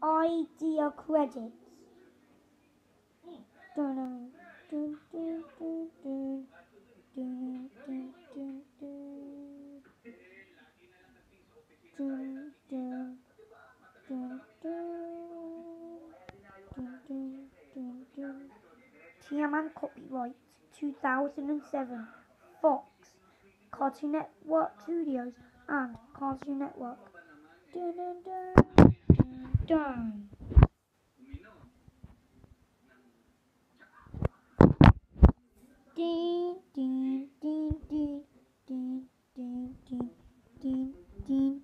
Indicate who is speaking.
Speaker 1: Idea credits. Dun, dun, dun, dun, dun, dun, dun, dun, dun, dun, dun, dun, dun, dun, dun, dun. Tiemann copyright 2007. Fox, Cartoon Network Studios, and Cartoon Network. Dun, dun, dun, dun, dun. Ding, ding, ding, ding, ding, ding, ding, ding, ding.